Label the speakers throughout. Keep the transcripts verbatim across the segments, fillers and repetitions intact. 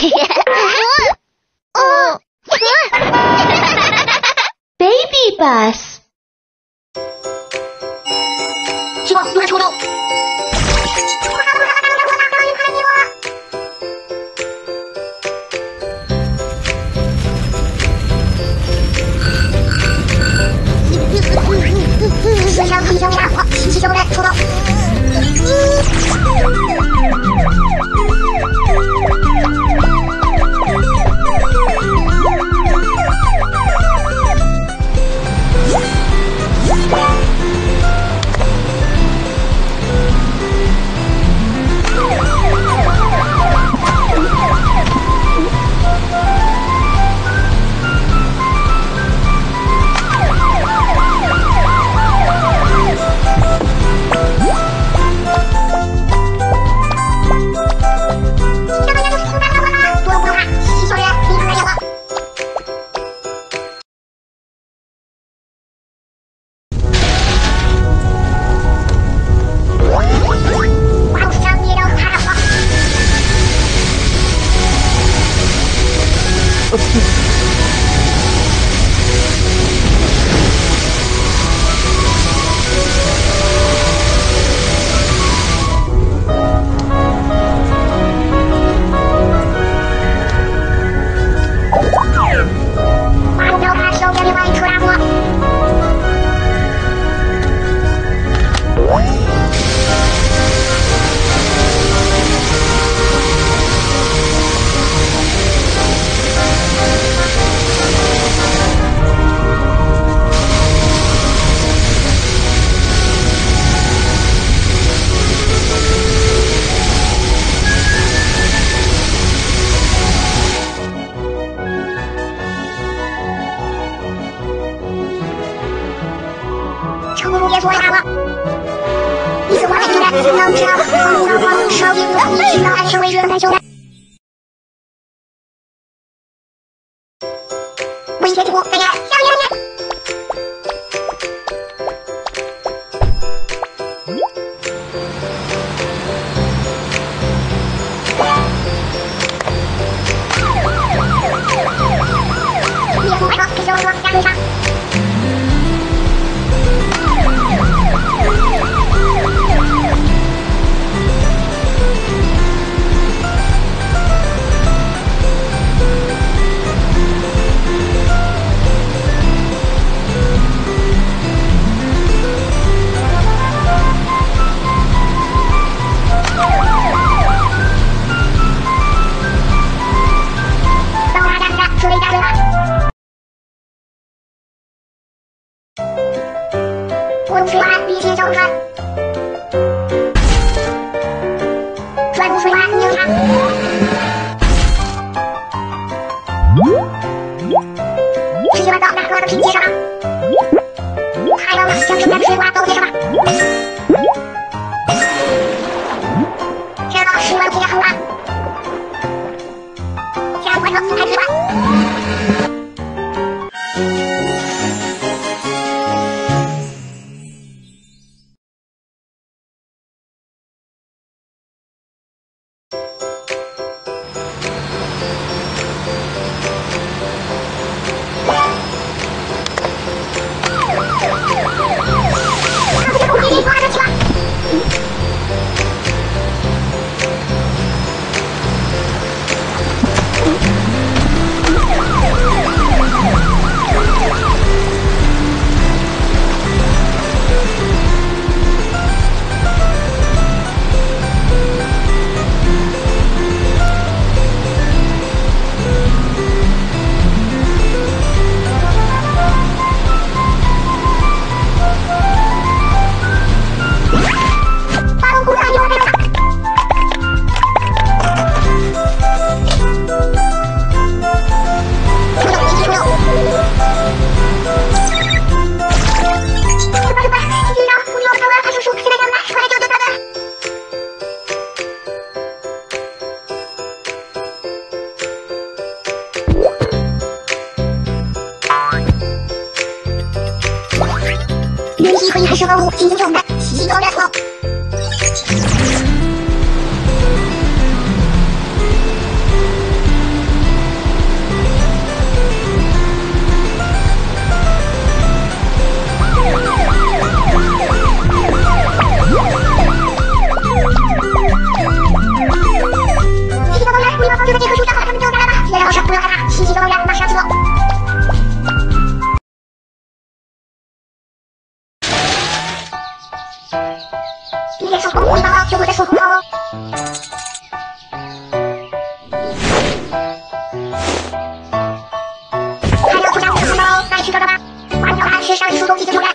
Speaker 1: Babybus。
Speaker 2: 希望有人抽中。四条皮球给他，七七九人抽中。成功解锁大了，一次完美的决战，能知道黄黄黄手印有你知道安全位置在球队。威胁进步，再见，下面再见。灭火快车，给小车加追杀。滚水岸，一切交战。转入水岸，迎战。世界万道大哥的拼接上吧。太棒了，将正在水洼都接上吧。天呐，十万拼接很难。加入快车，开始吧。可以还是万物进行正的奇高战头。 行动，一直突然。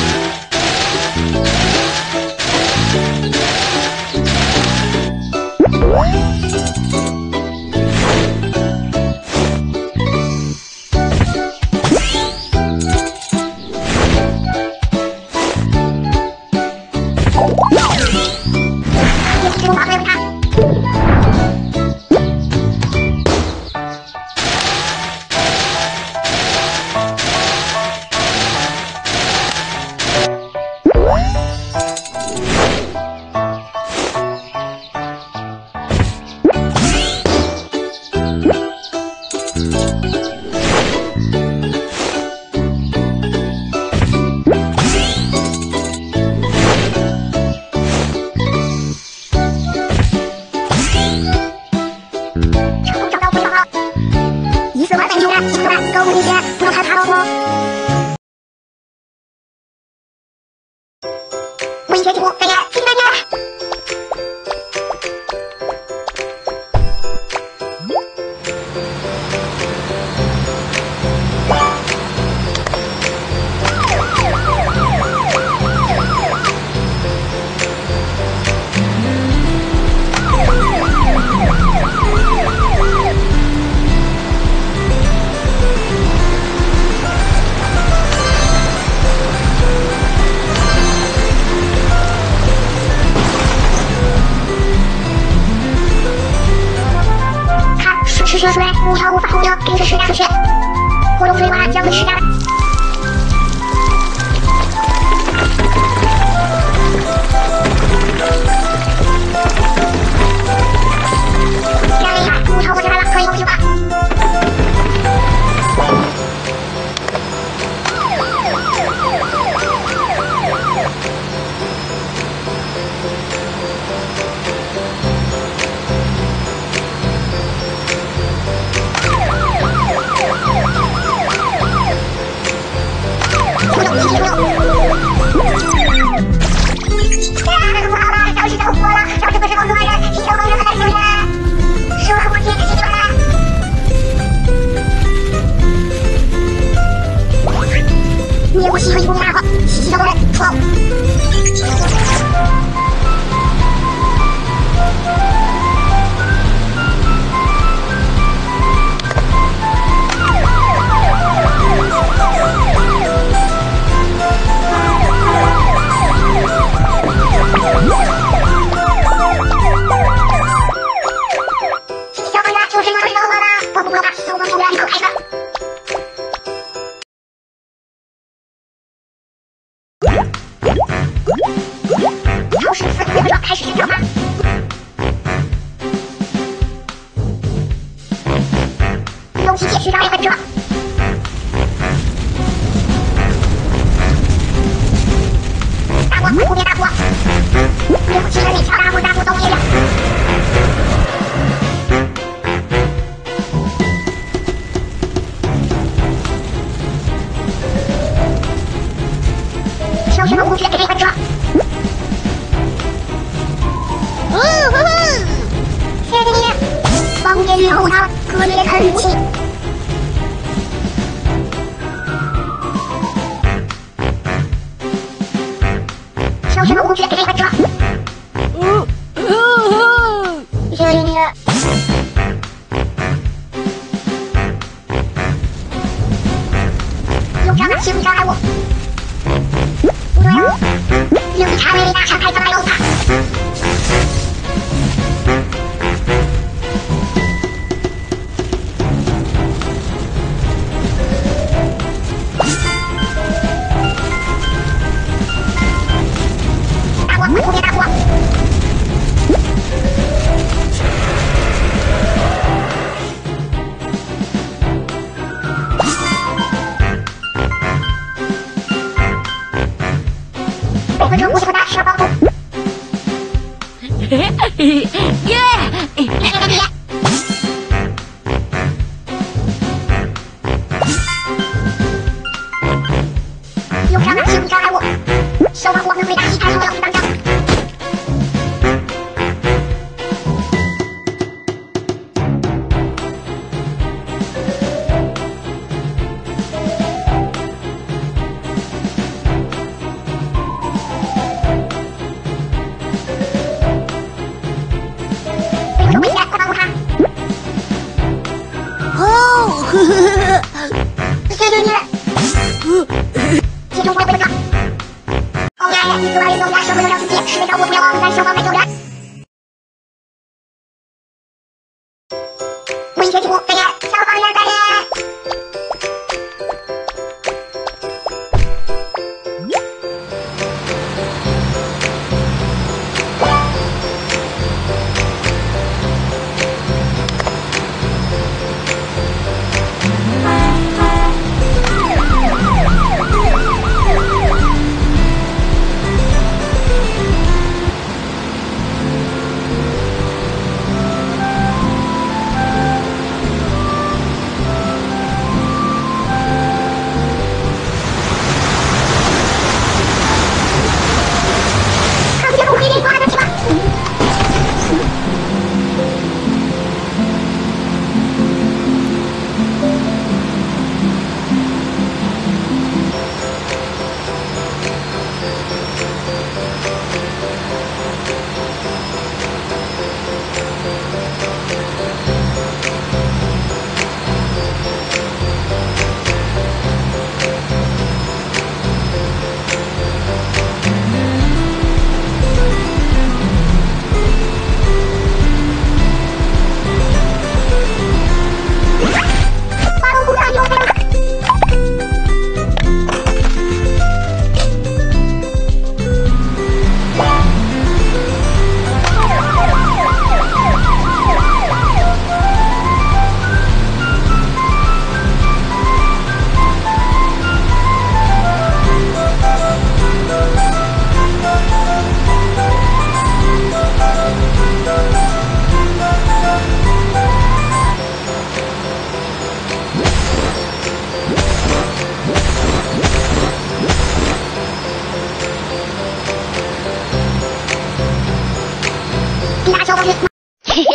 Speaker 2: 射出来，五条无法后掉，给这施加出去。活动追娃将会施加。压了一下，五条过去来了，可以攻击吧。灭过吸和一公里二号，吸气小多人出奥。小朋友，就是要是能喝的，我不喝吧，我们后面一口开车。超市四个开始寻找吧。用机械寻找两分车。大锅，后面大锅。灭火器人力桥，大锅大锅都灭掉。小学生工具给这一分车。哦吼吼！谢谢你，方便以后它割裂成武器。小学生工具给这一分车。哦哦吼！谢谢你。用这样的行李障碍物。不对啊，用茶杯里拿上开怎么有它？大锅，后面大锅。我们这武器不大，需要帮助。 文学节目《这个消防员大人》。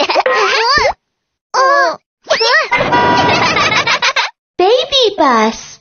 Speaker 1: Babybus